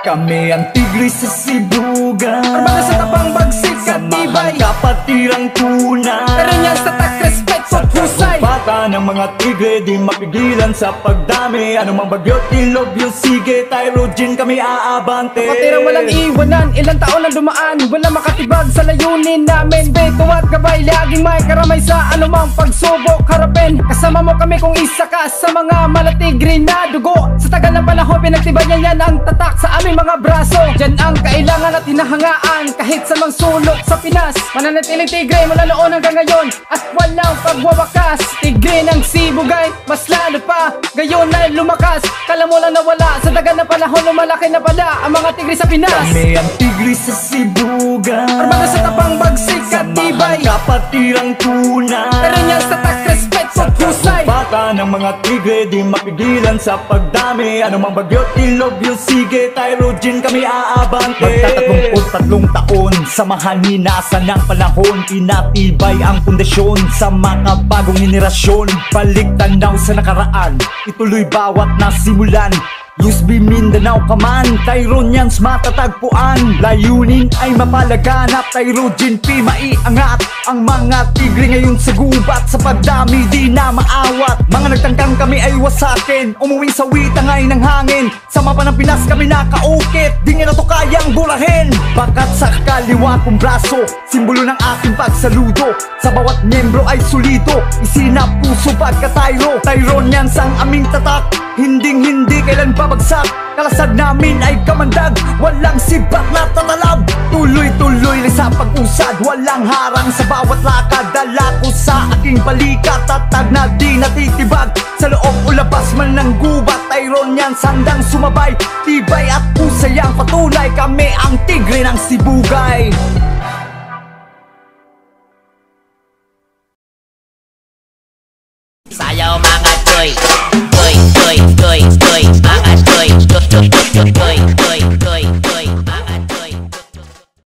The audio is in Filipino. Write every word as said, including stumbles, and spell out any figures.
Kami ang tigre sa Sibugan, armada sa tapang bagsik at tibay, kapatirang tunay. pero niyan sa tak respect at husay. Bata ng mga tigre di mapigilan sa pagdami. Anumang bagyo tilobyo sige, Tyrogen kami aabante. Kapatirang walang iwanan, ilang taon na dumaan, wala makatibag sa layunin namin. Beto at gabay, laging may karamay sa anumang pagsubok harapin. Kasama mo kami kung isa ka sa mga malatigre na dugo. Sa tagal ng panahon pinagtibayan yan ang tatak sa aming mga braso. Diyan ang kailangan at hinahangaan kahit sa mang sulok sa Pinas. Mananatiling tigre mula noon hanggang ngayon at walang pagwawakas. Tigre ng Sibugay, mas lalo pa gayon ay lumakas. Kala mo lang nawala, sa dagal ng panahon lumalaki na pala ang mga tigre sa Pinas. Kami ang tigre sa Sibugan, armada sa tapang bagsik at tibay, kapatirang tunay. pero niyan sa tak respect at husay. Bata ng mga tigre di mapigilan sa pagdami. Anumang bagyo tilobyo sige, Tyrogen kami aabante. Magtatatlong tatlong taon, samahan hinasan ng panahon. Pinatibay ang pundasyon sa mga bagong henerasyon. Balik tanaw sa nakaraan, ituloy bawat nasimulan. Luz B, Mindanao ka man, Tyronians matatagpuan. Layunin ay mapalaganap, Tyrogen P maiangat. Ang mga tigre ngayon sa gubat, sa pagdami di na maawat. Mga nagtangkang kami ay wasakin, umuwing sa witangay ng hangin. Sa mapa ng Pinas kami nakaukit, di nga na to kayang burahin. Bakat sa kaliwa kong braso, simbolo ng aking pagsaludo. Sa bawat miyembro ay solido, isinap puso pagka-Tyro. Tyronians ang aming tatak, hinding hindi kailan babagsak. Kalasad namin ay kamandag, walang sibat na tatalab. Tuloy-tuloy lang sa pag-usad, walang harang sa bawat lakad. Dala ko sa aking balikat, tatag na di natitibag. Sa loob o labas man ng gubat, Tyronians handang sumabay. Tibay at usay ang patunay, kami ang tigre ng Sibugay. Sayaw mga toy, toy, toy, toy, toy, mga toy, toy, toy, toy, toy, toy.